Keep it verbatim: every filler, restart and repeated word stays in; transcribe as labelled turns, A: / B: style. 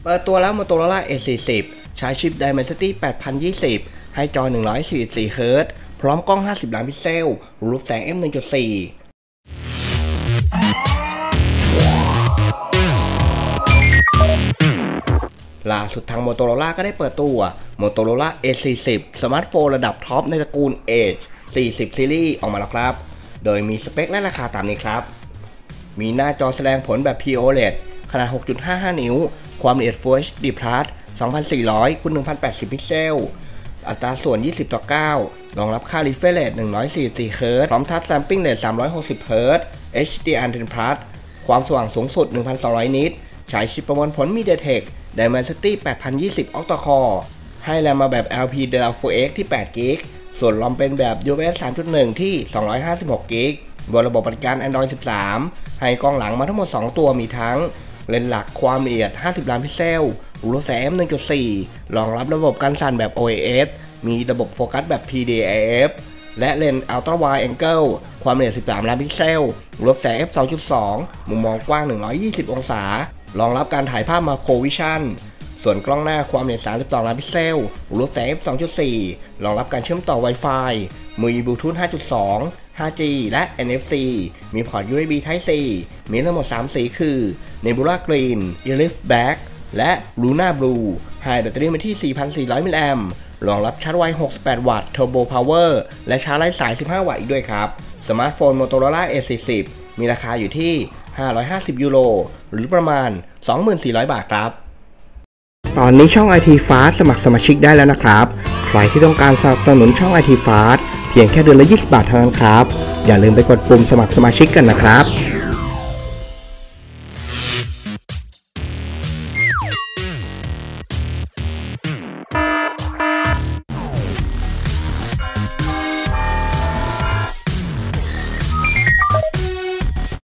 A: เปิดตัวแล้ว Motorola เอ สี่สิบ ใช้ชิป Dimensity แปดพันยี่สิบ ให้จอ หนึ่งร้อยสี่สิบสี่ เฮิร์ตซ์ พร้อมกล้อง ห้าสิบ ล้านพิกเซล รูปแสง เอฟ หนึ่งจุดสี่ ล่าสุดทาง Motorola ก็ได้เปิดตัว Motorola เอ สี่สิบ สมาร์ทโฟนระดับท็อปในตระกูล Edge สี่สิบ ซีรีส์ออกมาแล้วครับ โดยมีสเปคและราคาตามนี้ครับ มีหน้าจอแสดงผลแบบ พี โอ แอล อี ดี ขนาด หกจุดห้าห้า นิ้ว ความละเอียด Full เอช ดี Plus สองพันสี่ร้อยคูณหนึ่งพันแปดสิบ พิกเซล อัตราส่วน ยี่สิบ ต่อ เก้า รองรับค่า refresh rate หนึ่งร้อยสี่สิบสี่ เฮิร์ตซ์ พร้อม Touch Sampling Rate สามร้อยหกสิบ เฮิร์ตซ์ เอช ดี อาร์ สิบ Plus ความสว่างสูงสุด หนึ่งพันสองร้อย นิต ใช้ชิปประมวลผล MediaTek Dimensity แปดพันยี่สิบ Octa Core ให้แรมมาแบบ แอล พี เดล โฟร์ เอ็กซ์ ที่ แปด กิกะไบต์ ส่วนรอมเป็นแบบ ยู เอฟ เอส สามจุดหนึ่ง ที่ สองร้อยห้าสิบหก กิกะไบต์ บนระบบปฏิบัติการ Android สิบสาม ให้กล้องหลังมาทั้งหมด สอง ตัวมีทั้งเลนส์หลักความละเอียด ห้าสิบ ล้านพิกเซล รูปแสง เอฟ หนึ่งจุดสี่ รองรับระบบกันสั่นแบบ โอ เอ เอส มีระบบโฟกัสแบบ พี ดี เอ เอฟ และเลนส์ Ultra Wide Angle ความละเอียด สิบสาม ล้านพิกเซล รูปแสง เอฟ สองจุดสอง มุมมองกว้าง หนึ่งร้อยยี่สิบ องศารองรับการถ่ายภาพ Macro Vision ส่วนกล้องหน้าความละเอียด สามสิบสอง ล้านพิกเซล รูปแสง เอฟ สองจุดสี่ รองรับการเชื่อมต่อ Wi-Fi มีบลูทูธ ห้าจุดสอง ห้าจี และ เอ็น เอฟ ซี มีพอร์ต ยู เอส บี Type C มีทั้งหมด สาม สีคือ Nebula Green, Elif Black และ Luna Blue ให้แบตเตอรี่มาที่ สี่พันสี่ร้อย มิลลิแอมป์ รองรับชาร์จไว หกสิบแปด วัตต์ Turbo Power และชาร์จไร้สาย สิบห้า วัตต์อีกด้วยครับสมาร์ทโฟน Motorola เอ สี่สิบ มีราคาอยู่ที่ ห้าร้อยห้าสิบ ยูโร หรือประมาณ สองพันสี่ร้อย บาทครับตอนนี้ช่อง ไอ ที Fast สมัครสมาชิกได้แล้วนะครับใครที่ต้องการสนับสนุนช่อง ไอ ที Fast เพียงแค่เดือนละยี่สิบบาทเท่านั้นครับอย่าลืมไปกดปุ่มสมัครสมาชิกกันนะครับ